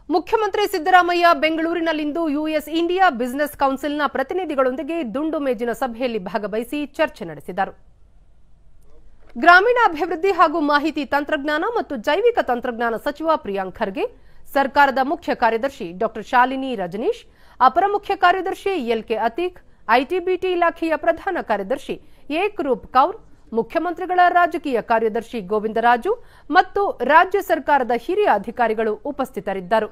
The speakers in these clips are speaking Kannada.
ಮುಖ್ಯಮಂತ್ರಿ ಸಿದ್ದರಾಮಯ್ಯ ಬೆಂಗಳೂರಿನಲ್ಲಿಂದು ಯುಎಸ್ ಇಂಡಿಯಾ ಬಿಸಿನೆಸ್ ಕೌನ್ಸಿಲ್ನ ಪ್ರತಿನಿಧಿಗಳೊಂದಿಗೆ ದುಂಡು ಮೇಜಿನ ಸಭೆಯಲ್ಲಿ ಭಾಗವಹಿಸಿ ಚರ್ಚೆ ನಡೆಸಿದರು. ಗ್ರಾಮೀಣಾಭಿವೃದ್ಧಿ ಹಾಗೂ ಮಾಹಿತಿ ತಂತ್ರಜ್ಞಾನ ಮತ್ತು ಜೈವಿಕ ತಂತ್ರಜ್ಞಾನ ಸಚಿವ ಪ್ರಿಯಾಂಕ್ ಖರ್ಗೆ, ಸರ್ಕಾರದ ಮುಖ್ಯ ಕಾರ್ಯದರ್ಶಿ ಡಾ ಶಾಲಿನಿ ರಜನೀಶ್, ಅಪರ ಮುಖ್ಯ ಕಾರ್ಯದರ್ಶಿ ಎಲ್ಕೆ ಅತೀಕ್, ಐಟಿಬಿಟಿ ಇಲಾಖೆಯ ಪ್ರಧಾನ ಕಾರ್ಯದರ್ಶಿ ಏಕರೂಪ್ ಕೌರ್, ಮುಖ್ಯಮಂತ್ರಿಗಳ ರಾಜಕೀಯ ಕಾರ್ಯದರ್ಶಿ ಗೋವಿಂದರಾಜು ಮತ್ತು ರಾಜ್ಯ ಸರ್ಕಾರದ ಹಿರಿಯ ಅಧಿಕಾರಿಗಳು ಉಪಸ್ಥಿತರಿದ್ದರು.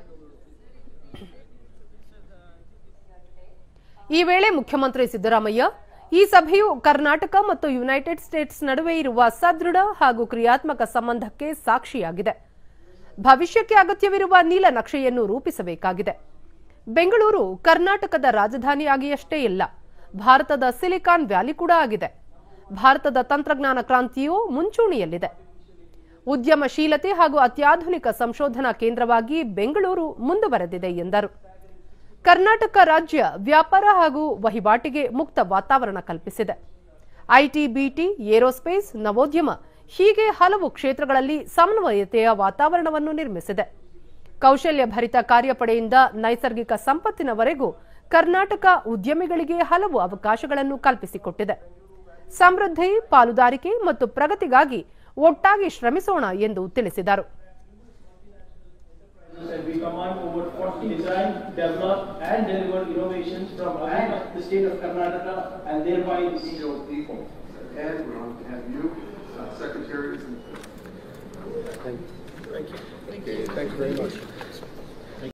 ಈ ವೇಳೆ ಮುಖ್ಯಮಂತ್ರಿ ಸಿದ್ದರಾಮಯ್ಯ, ಈ ಸಭೆಯು ಕರ್ನಾಟಕ ಮತ್ತು ಯುನೈಟೆಡ್ ಸ್ಟೇಟ್ಸ್ ನಡುವೆ ಇರುವ ಸದೃಢ ಹಾಗೂ ಕ್ರಿಯಾತ್ಮಕ ಸಂಬಂಧಕ್ಕೆ ಸಾಕ್ಷಿಯಾಗಿದೆ. ಭವಿಷ್ಯಕ್ಕೆ ಅಗತ್ಯವಿರುವ ನೀಲನಕ್ಷೆಯನ್ನು ರೂಪಿಸಬೇಕಾಗಿದೆ. ಬೆಂಗಳೂರು ಕರ್ನಾಟಕದ ರಾಜಧಾನಿಯಾಗಿಯಷ್ಟೇ ಇಲ್ಲ, ಭಾರತದ ಸಿಲಿಕಾನ್ ವ್ಯಾಲಿ ಕೂಡ ಆಗಿದೆ. ಭಾರತದ ತಂತ್ರಜ್ಞಾನ ಕ್ರಾಂತಿಯು ಮುಂಚೂಣಿಯಲ್ಲಿದೆ. ಉದ್ಯಮಶೀಲತೆ ಹಾಗೂ ಅತ್ಯಾಧುನಿಕ ಸಂಶೋಧನಾ ಕೇಂದ್ರವಾಗಿ ಬೆಂಗಳೂರು ಮುಂದುವರೆದಿದೆ ಎಂದರು. ಕರ್ನಾಟಕ ರಾಜ್ಯ ವ್ಯಾಪಾರ ಹಾಗೂ ವಹಿವಾಟಿಗೆ ಮುಕ್ತ ವಾತಾವರಣ ಕಲ್ಪಿಸಿದೆ. ಐಟಿ, ಬಿಟಿ, ಏರೋಸ್ಪೇಸ್, ನವೋದ್ಯಮ ಹೀಗೆ ಹಲವು ಕ್ಷೇತ್ರಗಳಲ್ಲಿ ಸಮನ್ವಯತೆಯ ವಾತಾವರಣವನ್ನು ನಿರ್ಮಿಸಿದೆ. ಕೌಶಲ್ಯ ಭರಿತ ಕಾರ್ಯಪಡೆಯಿಂದ ನೈಸರ್ಗಿಕ ಸಂಪತ್ತಿನವರೆಗೂ ಕರ್ನಾಟಕ ಉದ್ಯಮಿಗಳಿಗೆ ಹಲವು ಅವಕಾಶಗಳನ್ನು ಕಲ್ಪಿಸಿಕೊಟ್ಟಿದೆ. ಸಮೃದ್ಧಿ, ಪಾಲುದಾರಿಕೆ ಮತ್ತು ಪ್ರಗತಿಗಾಗಿ ಒಟ್ಟಾಗಿ ಶ್ರಮಿಸೋಣ ಎಂದು ತಿಳಿಸಿದರು. We command over 40 design, develop and deliver innovations from the state of Karnataka and thereby the CEO people. And we're on to have you, Secretary. Thank you. Thank you very much.